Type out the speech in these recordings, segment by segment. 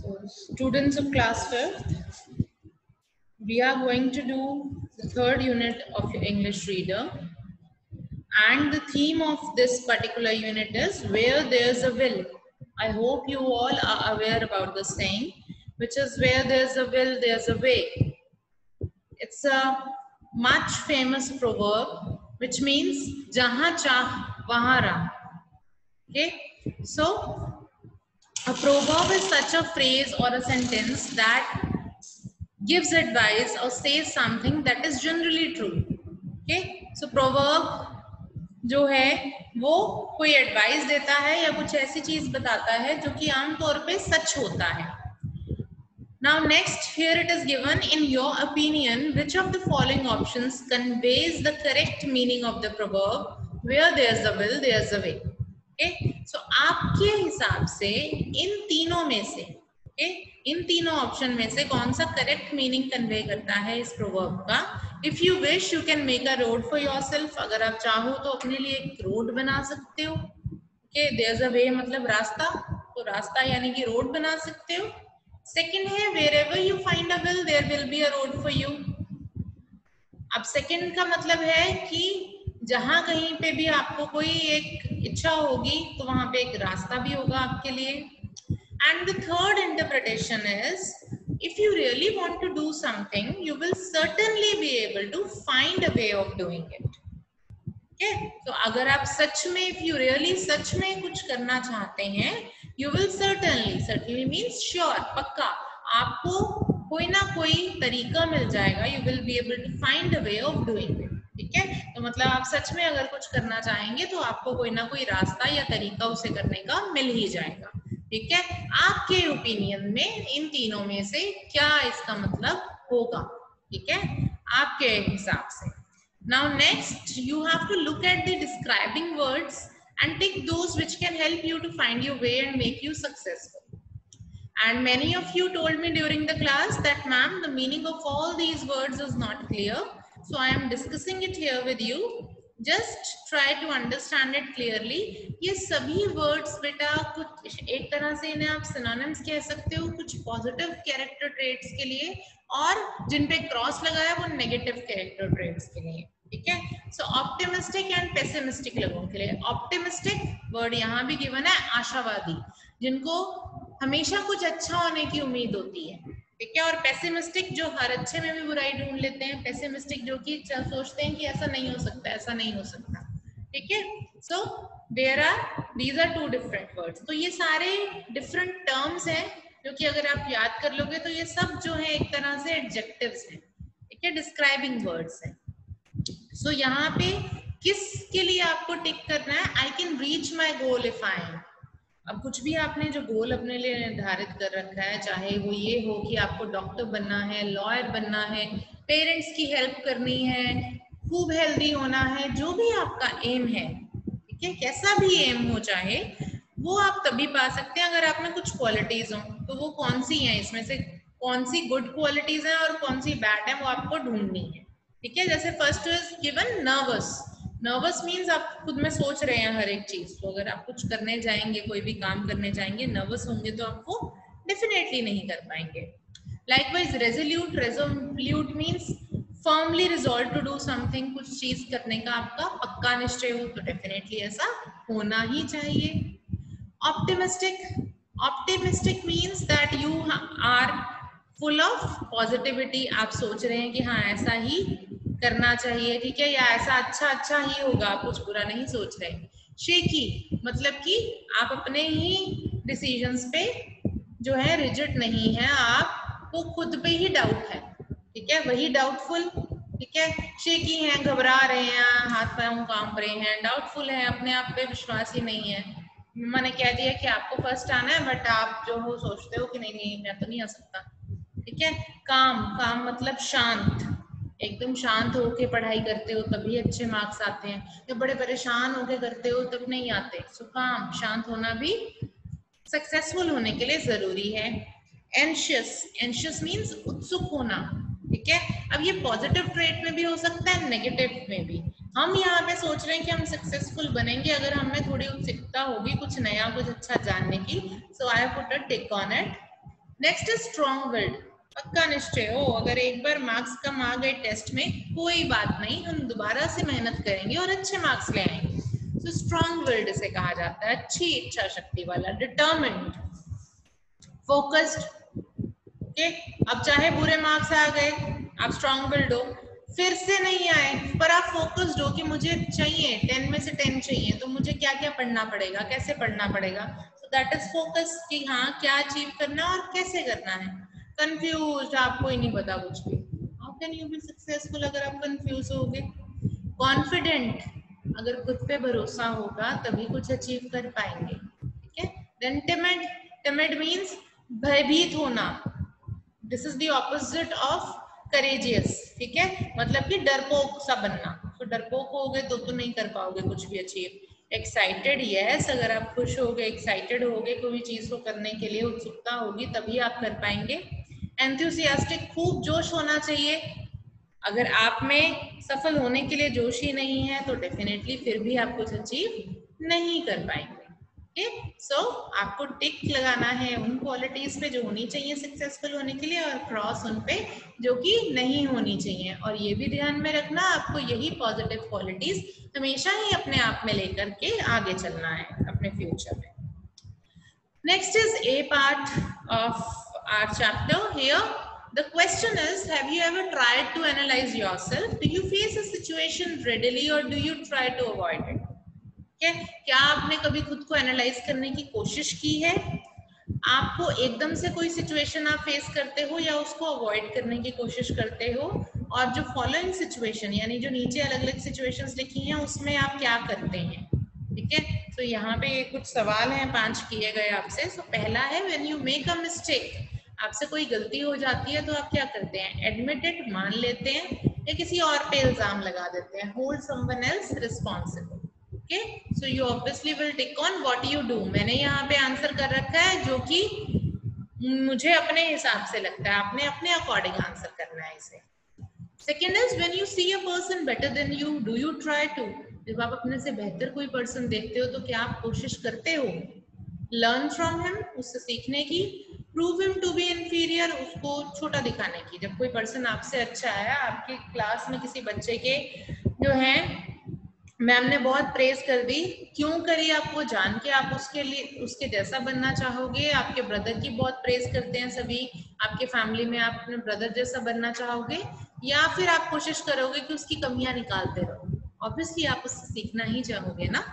So, students of class 5th, we are going to do the third unit of your English reader, and the theme of this particular unit is where there's a will. I hope you all are aware about the saying, which is where there's a will, there's a way. It's a much famous proverb which means jahan chah wahan rah. Okay, so a proverb is such a phrase or a sentence that gives advice or says something that is generally true. Okay, so proverb जो है वो कोई advice देता है या कुछ ऐसी चीज बताता है जो कि आमतौर पे सच होता है. Now next, here it is given, in your opinion, which of the following options conveys the correct meaning of the proverb, where there is a will, there is a way. Okay, so आपके हिसाब से इन तीनों में से, okay, इन तीनों option में से कौन सा करेक्ट मीनिंग कन्वे करता है इस प्रोवर्ब का? If you wish you can make a road for yourself. अगर आप चाहो तो अपने लिए एक रोड बना सकते हो. Okay, there is a way मतलब रास्ता, तो रास्ता यानी कि रोड बना सकते हो. सेकंड है wherever you find a will there will be a road for you. अब सेकंड का मतलब है कि जहां कहीं पे भी आपको कोई एक इच्छा होगी तो वहां पे एक रास्ता भी होगा आपके लिए. And the third interpretation is if you really want to do something you will certainly be able to find a way of doing it. Okay, तो अगर आप सच में if you really सच में कुछ करना चाहते हैं you will certainly means sure, पक्का, आपको कोई ना कोई तरीका मिल जाएगा. You will be able to find a way of doing it. ठीक है, तो मतलब आप सच में अगर कुछ करना चाहेंगे तो आपको कोई ना कोई रास्ता या तरीका उसे करने का मिल ही जाएगा. ठीक है, आपके ओपिनियन में इन तीनों में से क्या इसका मतलब होगा? ठीक है, आपके हिसाब से. Now next you have to look at the describing words and take those which can help you to find your way and make you successful. And many of you told me during the class that ma'am the meaning of all these words is not clear, so I am discussing it here with you. Just try to understand it clearly. ये सभी words बेटा कुछ एक तरह से इन्हें आप synonyms कह सकते हो, कुछ positive character traits के लिए और जिन पे क्रॉस लगा है वो नेगेटिव कैरेक्टर ट्रेट्स के लिए. ठीक है, सो ऑप्टिमिस्टिक एंड पेसिमिस्टिक लोगों के लिए. ऑप्टिमिस्टिक वर्ड यहाँ भी गिवन है, आशावादी, जिनको हमेशा कुछ अच्छा होने की उम्मीद होती है. ठीक है, और पेसिमिस्टिक जो हर अच्छे में भी बुराई ढूंढ लेते हैं. पेसिमिस्टिक जो कि सोचते हैं कि ऐसा नहीं हो सकता, ऐसा नहीं हो सकता. ठीक है, सो these are two different words. तो ये सारे different terms हैं जो कि अगर आप याद कर लोगे तो ये सब जो है एक तरह से एडजेक्टिव्स हैं. ठीक है, डिस्क्राइबिंग वर्ड्स हैं. सो यहाँ पे किसके लिए आपको टिक करना है? I can reach my goal if I am. अब कुछ भी आपने जो गोल अपने लिए निर्धारित कर रखा है, चाहे वो ये हो कि आपको डॉक्टर बनना है, लॉयर बनना है, पेरेंट्स की हेल्प करनी है, खूब हेल्दी होना है, जो भी आपका एम है, ठीक है, कैसा भी एम हो चाहे, वो आप तभी पा सकते हैं अगर आप में कुछ क्वालिटीज हो. तो वो कौन सी हैं, इसमें से कौन सी गुड क्वालिटीज हैं और कौन सी बैड है, वो आपको ढूंढनी है. ठीक है, जैसे first is given nervous. Nervous means आप खुद में सोच रहे हैं हर एक चीज. तो अगर आप कुछ करने जाएंगे, कोई भी काम करने जाएंगे, नर्वस होंगे तो आप वो डेफिनेटली नहीं कर पाएंगे. Likewise resolute. Resolute means firmly resolve to do something. कुछ चीज करने का आपका पक्का निश्चय हो, तो डेफिनेटली ऐसा होना ही चाहिए. Optimistic. Optimistic means that you are full of positivity. आप सोच रहे हैं कि हाँ ऐसा ही करना चाहिए, ठीक है, या ऐसा अच्छा ही होगा, आप कुछ बुरा नहीं सोच रहे. शेकी मतलब कि आप अपने ही डिसीजंस पे जो है रिजिड नहीं है, आपको खुद पे ही डाउट है. ठीक है, वही डाउटफुल. ठीक है, शेकी हैं, घबरा रहे हैं, हाथ पैरों कांप रहे हैं, डाउटफुल है, अपने आप पे विश्वास ही नहीं है. मैंने कह दिया कि आपको फर्स्ट आना है, बट आप जो हो सोचते हो कि नहीं मैं तो नहीं आ सकता. ठीक है, काम मतलब शांत. एकदम शांत होके पढ़ाई करते हो तभी अच्छे मार्क्स आते हैं, जब बड़े परेशान होके करते हो तब नहीं आते. सो काम, शांत होना भी सक्सेसफुल होने के लिए जरूरी है. एंशियस मीन्स उत्सुक होना. ठीक है, अब ये पॉजिटिव ट्रेट में भी हो सकता है, नेगेटिव में भी. हम यहाँ पे सोच रहे हैं कि हम सक्सेसफुल बनेंगे अगर हमें थोड़ी उत्सुकता होगी कुछ नया, कुछ अच्छा जानने की. So I put a tick on it. Next is strong willed, पक्का निश्चय हो, अगर एक बार मार्क्स कम आ गए टेस्ट में कोई बात नहीं, हम दोबारा से मेहनत करेंगे और अच्छे मार्क्स ले आएंगे। सो स्ट्रॉन्ग विल्ड इसे कहा जाता है, अच्छी इच्छा शक्ति वाला, डिटरमिन्ड, फोकस्ड। ओके, अब चाहे बुरे मार्क्स आ गए, आप स्ट्रॉन्ग विल्ड हो, फिर से नहीं आए, पर आप फोकस्ड हो कि मुझे चाहिए 10 में से 10 चाहिए, तो मुझे क्या क्या पढ़ना पड़ेगा, कैसे पढ़ना पड़ेगा। सो दैट इज फोकस कि हाँ क्या अचीव करना है और कैसे करना है। कंफ्यूज, आपको ही नहीं पता कुछ भी, how can you be successful अगर आप कंफ्यूज होगे। कॉन्फिडेंट, अगर खुद पे भरोसा होगा तभी कुछ अचीव कर पाएंगे, ठीक है। देन टिमिड, टिमिड मीन्स भयभीत होना, this is the opposite of courageous, ठीक है, मतलब कि डरपोक सा बनना। तो डरपोक हो गए तो नहीं कर पाओगे कुछ भी अचीव। एक्साइटेड, यस, अगर आप खुश हो गए, एक्साइटेड हो गए, कोई चीज को करने के लिए उत्सुकता होगी तभी आप कर पाएंगे। एंथुसियास्टिक, खूब जोश होना चाहिए, अगर आप में सफल होने के लिए जोश ही नहीं है तो डेफिनेटली फिर भी आप कुछ अचीव नहीं कर पाएंगे। ओके, सो आपको टिक लगाना है उन क्वालिटीज पे जो होनी चाहिए सक्सेसफुल होने के लिए, और क्रॉस उन पे जो कि नहीं होनी चाहिए। और ये भी ध्यान में रखना, आपको यही पॉजिटिव क्वालिटीज हमेशा ही अपने आप में लेकर के आगे चलना है अपने फ्यूचर में। Next is a part of our chapter here. The question is, have you ever tried to analyze yourself? Do you face a situation readily or do you try to avoid it? क्या आपने कभी खुद को analyse करने की कोशिश की है? आपको एकदम से कोई सिचुएशन आप फेस करते हो या उसको अवॉइड करने की कोशिश करते हो? और जो फॉलोइंग सिचुएशन यानी जो नीचे अलग अलग सिचुएशंस लिखी हैं उसमें आप क्या करते हैं, ठीक है। तो यहाँ पे कुछ सवाल हैं 5 किए गए आपसे। सो पहला है, when you make a mistake, आपसे कोई गलती हो जाती है तो आप क्या करते हैं? एडमिट इट, मान लेते हैं, या किसी और पे इल्जाम लगा देते हैं, hold someone else responsible. Okay, so you obviously will tick on what you do. मैंने यहाँ पे आंसर कर रखा है जो कि मुझे अपने हिसाब से लगता है, आपने अपने अकॉर्डिंग आंसर करना है इसे। Second is, when you see a person better than you, do you try to, जब आप अपने से बेहतर कोई पर्सन देखते हो तो क्या आप कोशिश करते हो लर्न फ्रॉम हिम, उससे सीखने की, prove him to be inferior, उसको छोटा दिखाने की। जब कोई पर्सन आपसे अच्छा है, आपकी क्लास में किसी बच्चे के जो है मैम ने बहुत प्रेज कर दी, क्यों करी? आपको जान के आप उसके लिए उसके जैसा बनना चाहोगे। आपके ब्रदर की बहुत प्रेज करते हैं सभी, आपके फैमिली में आप अपने ब्रदर जैसा बनना चाहोगे, या फिर आप कोशिश करोगे कि उसकी कमियां निकालते रहो? ऑब्वियसली आप उससे सीखना ही चाहोगे ना।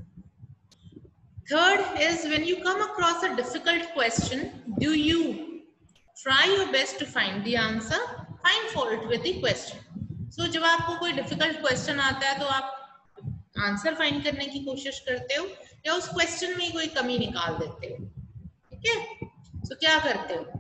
Third is, when you come across a difficult question, do you try your best to find the answer, find fault with the question. So जब आपको कोई डिफिकल्ट क्वेश्चन आता है तो आप आंसर फाइंड करने की कोशिश करते हो या उस क्वेश्चन में कोई कमी निकाल देते हो, ठीक है। सो क्या करते हो?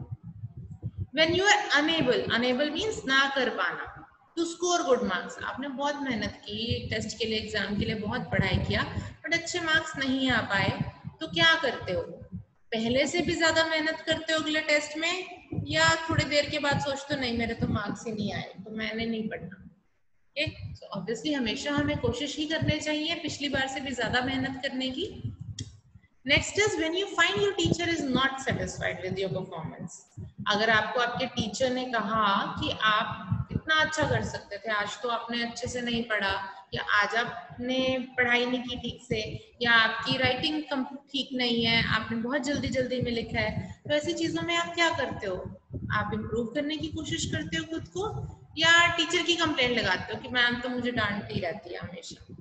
When you are unable means ना कर पाना, to score good marks, आपने बहुत मेहनत की टेस्ट के लिए, एग्जाम के लिए बहुत पढ़ाई किया, बट अच्छे मार्क्स नहीं आ पाए, तो क्या करते हो? पहले से भी ज्यादा मेहनत करते हो अगले टेस्ट में, या थोड़ी देर के बाद सोचते हो नहीं मेरे तो मार्क्स ही नहीं आए तो मैंने नहीं पढ़ना? ओके, सो ऑब्वियसली हमेशा हमें कोशिश ही करनी चाहिए पिछली बार से भी ज्यादा मेहनत करने की। Next is, when you find your teacher is not satisfied with your performance, अगर आपको आपके टीचर ने कहा कि आप इतना अच्छा कर सकते थे, आज तो आपने अच्छे से नहीं पढ़ा, या आज आपने पढ़ाई नहीं की ठीक से, या आपकी राइटिंग ठीक नहीं है, आपने बहुत जल्दी जल्दी में लिखा है, तो ऐसी चीजों में आप क्या करते हो? आप इम्प्रूव करने की कोशिश करते हो खुद को, या टीचर की कंप्लेंट लगाते हो कि मैम तो मुझे डांटती रहती है हमेशा?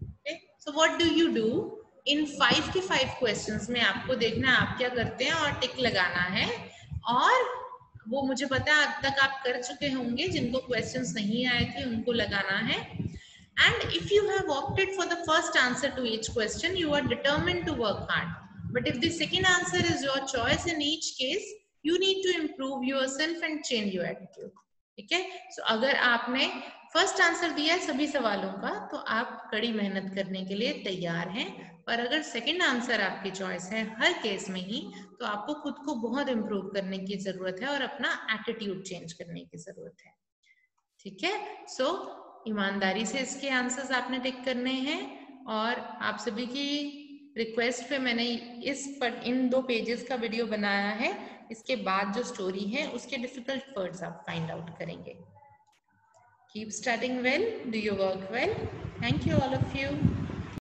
So what do you do? इन 5 के 5 क्वेश्चंस में आपको देखना आप क्या करते हैं और टिक लगाना है, और वो मुझे पता है अब तक आप कर चुके होंगे, जिनको क्वेश्चंस नहीं आए थे उनको लगाना है। And if you have opted for the first answer to each question, you are determined to work hard, but if the second answer is your choice, in each case you need to improve yourself and change your attitude, ठीक है। सो अगर आपने first answer दिया है सभी सवालों का तो आप कड़ी मेहनत करने के लिए तैयार हैं, पर अगर सेकंड आंसर आपकी चॉइस है हर केस में ही, तो आपको खुद को बहुत इम्प्रूव करने की जरूरत है और अपना एटीट्यूड चेंज करने की जरूरत है, ठीक है। सो ईमानदारी से इसके आंसर्स आपने टिक करने हैं, और आप सभी की रिक्वेस्ट पे मैंने इन 2 पेजेस का वीडियो बनाया है। इसके बाद जो स्टोरी है उसके डिफिकल्ट वर्ड्स आप फाइंड आउट करेंगे। Keep studying well, do your work well. Thank you all of you.